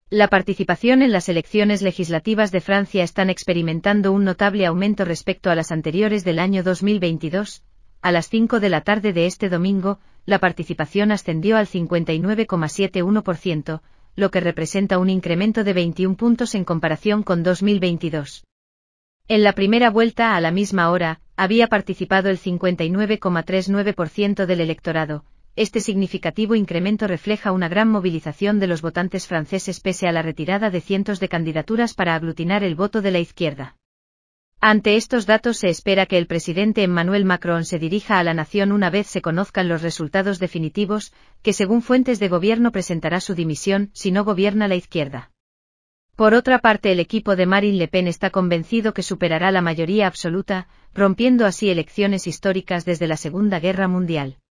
La participación en las elecciones legislativas de Francia están experimentando un notable aumento respecto a las anteriores del año 2022. A las 5 de la tarde de este domingo, la participación ascendió al 59,71%, lo que representa un incremento de 21 puntos en comparación con 2022. En la primera vuelta a la misma hora, había participado el 59,39% del electorado. Este significativo incremento refleja una gran movilización de los votantes franceses pese a la retirada de cientos de candidaturas para aglutinar el voto de la izquierda. Ante estos datos se espera que el presidente Emmanuel Macron se dirija a la nación una vez se conozcan los resultados definitivos, que según fuentes de gobierno presentará su dimisión si no gobierna la izquierda. Por otra parte, el equipo de Marine Le Pen está convencido que superará la mayoría absoluta, rompiendo así elecciones históricas desde la Segunda Guerra Mundial.